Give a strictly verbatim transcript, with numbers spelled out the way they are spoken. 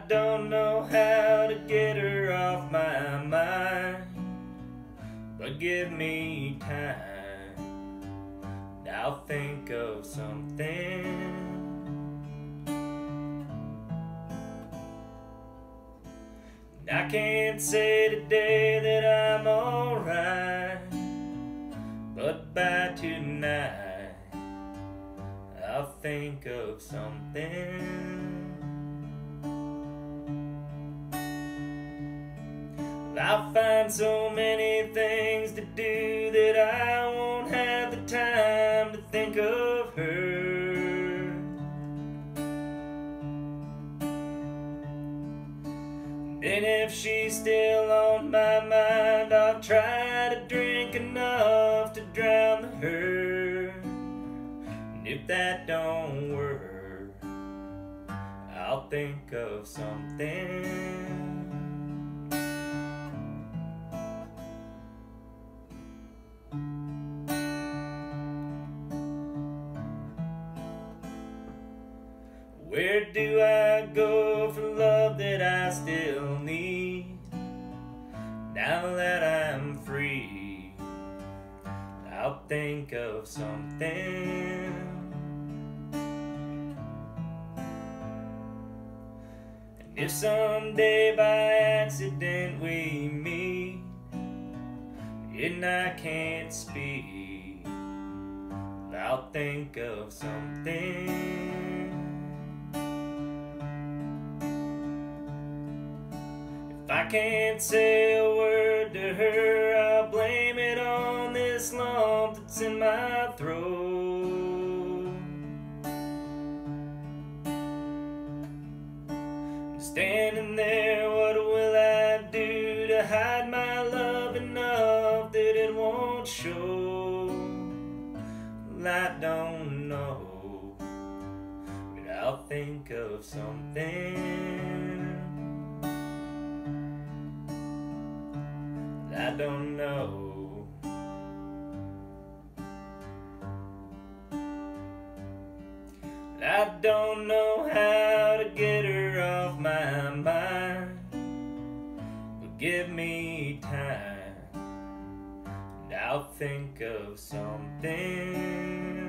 don't know how to get her off my mind, but give me time, I'll think of something. I can't say today that I'm alright, but by tonight I'll think of something. I'll find so many things to do that I won't have the time to think of her. And if she's still on my mind, I'll try to drink enough to drown the hurt. And if that don't work, I'll think of something. Where do I go for love that I still need? Now that I'm free, I'll think of something. And if someday by accident we meet and I can't speak, I'll think of something. If I can't say a word to her, I'll blame it on this lump that's in my throat. Standing there, what will I do to hide my love enough that it won't show? Well, I don't know, but I'll think of something. I don't know. I don't know how to get her off my mind, but give me time and I'll think of something.